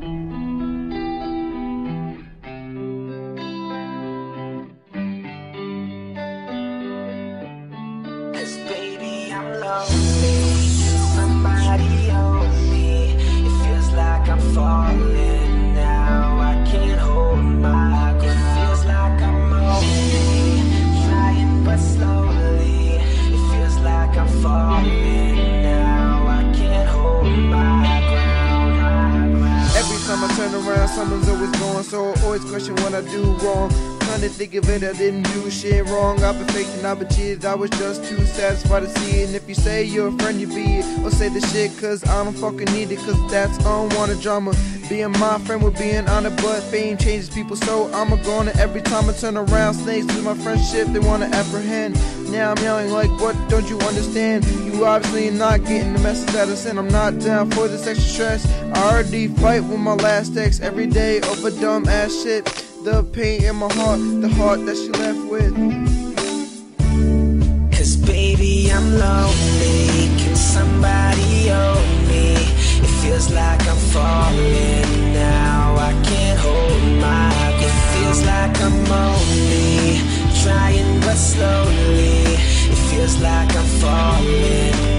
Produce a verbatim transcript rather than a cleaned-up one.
Cause baby, I'm lonely. Somebody own me. It feels like I'm falling now. I can't hold my ground. It feels like I'm only trying but slowly. It feels like I'm falling now. I can't hold my ground, my ground. Every time I turn around, someone's always going, so I always question what I do wrong. Trying to think of it, I didn't do shit wrong. I've been faking, I've been cheated, I was just too satisfied to see it. And if you say you're a friend, you be it. Or say the shit, cause I don't fucking need it, cause that's unwanted drama. Being my friend with being on it, but fame changes people, so I'm a goner. Every time I turn around, snakes lose my friendship, they wanna apprehend. Now I'm yelling like, what don't you understand? You obviously not getting the message that I send. I'm not down for this extra stress. I already fight with my last ex every day over dumb ass shit. The pain in my heart, the heart that she left with. Cause baby, I'm lonely. Can somebody own me? It feels like I'm falling now. I can't hold my ground. It feels like I'm only trying but slowly. It feels like I'm falling